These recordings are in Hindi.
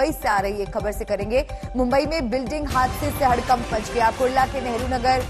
मुंबई से आ रही एक खबर से करेंगे। मुंबई में बिल्डिंग हादसे से हड़कंप मच गया। कुर्ला के नेहरू नगर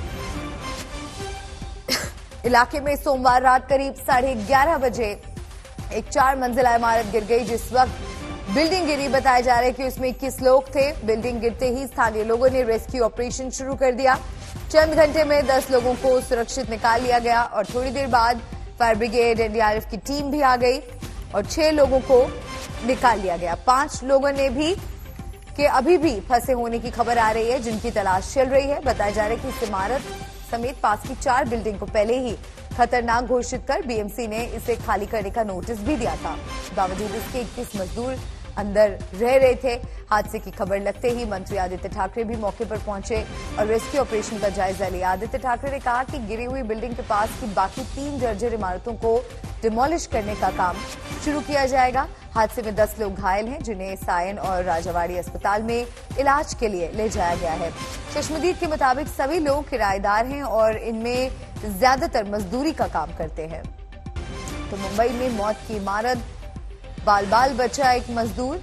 इलाके में सोमवार रात करीब 11:30 बजे एक 4 मंजिला इमारत गिर गई। जिस वक्त बिल्डिंग गिरी, बताया जा रहा है कि उसमें 21 लोग थे। बिल्डिंग गिरते ही स्थानीय लोगों ने रेस्क्यू ऑपरेशन शुरू कर दिया। चंद घंटे में 10 लोगों को सुरक्षित निकाल लिया गया और थोड़ी देर बाद फायर ब्रिगेड, एनडीआरएफ की टीम भी आ गई और 6 लोगों को निकाल लिया गया। 5 लोगों ने भी कि अभी भी फंसे होने की खबर आ रही है, जिनकी तलाश चल रही है। बताया जा रहा है कि इस इमारत समेत पास की 4 बिल्डिंग को पहले ही खतरनाक घोषित कर बीएमसी ने इसे खाली करने का नोटिस भी दिया था। बावजूद इसके 21 मजदूर अंदर रह रहे थे। हादसे की खबर लगते ही मंत्री आदित्य ठाकरे भी मौके पर पहुंचे और रेस्क्यू ऑपरेशन का जायजा लिया। आदित्य ठाकरे ने कहा कि गिरी हुई बिल्डिंग के पास की बाकी 3 जर्जर इमारतों को डिमोलिश करने का काम शुरू किया जाएगा। हादसे में 10 लोग घायल हैं, जिन्हें सायन और राजावाड़ी अस्पताल में इलाज के लिए ले जाया गया है। चश्मदीद के मुताबिक सभी लोग किराएदार हैं और इनमें ज्यादातर मजदूरी का काम करते हैं। तो मुंबई में मौत की इमारत, बाल बाल बचा एक मजदूर।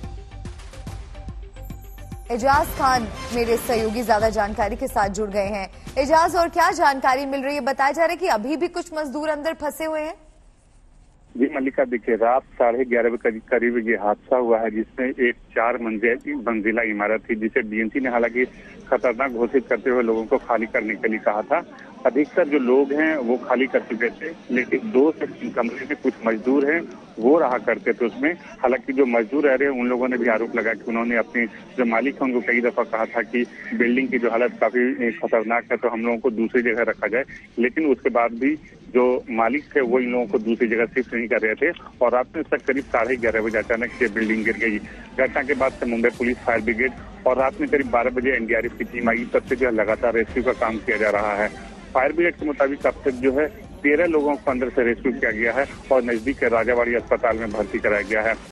एजाज खान मेरे सहयोगी ज्यादा जानकारी के साथ जुड़ गए हैं। एजाज, और क्या जानकारी मिल रही है? बताया जा रहा है कि अभी भी कुछ मजदूर अंदर फंसे हुए हैं। जी मल्लिका, देखिए रात 11:30 बजे करीब ये हादसा हुआ है, जिसमें एक 4 मंजिला इमारत थी, जिसे बीएमसी ने हालांकि खतरनाक घोषित करते हुए लोगों को खाली करने के लिए कहा था। अधिकतर जो लोग हैं वो खाली कर चुके थे, लेकिन 2 से 3 कमरे में कुछ मजदूर हैं वो रहा करते थे उसमें। हालांकि जो मजदूर रह रहे हैं उन लोगों ने भी आरोप लगाया कि उन्होंने अपने जो मालिक हैं उनको कई दफा कहा था कि बिल्डिंग की जो हालत काफी खतरनाक है, तो हम लोगों को दूसरी जगह रखा जाए। लेकिन उसके बाद भी जो मालिक थे वो इन लोगों को दूसरी जगह शिफ्ट नहीं कर रहे थे और रात में तक करीब 11:30 बजे अचानक ये बिल्डिंग गिर गई। घटना के बाद से मुंबई पुलिस, फायर ब्रिगेड और रात में करीब 12 बजे एनडीआरएफ की टीम आई। तब से जो है लगातार रेस्क्यू का काम किया जा रहा है। फायर ब्रिगेड के मुताबिक अब तक जो है 13 लोगों को अंदर से रेस्क्यू किया गया है और नजदीक के राजावाड़ी अस्पताल में भर्ती कराया गया है।